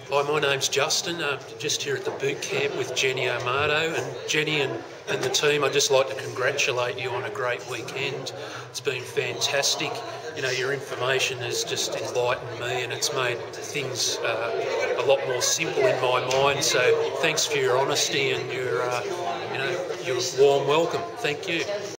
Hi, my name's Justin, just here at the boot camp with Jennie Armato. And Jennie and the team, I'd just like to congratulate you on a great weekend. It's been fantastic. You know, your information has just enlightened me and it's made things a lot more simple in my mind. So thanks for your honesty and your warm welcome. Thank you.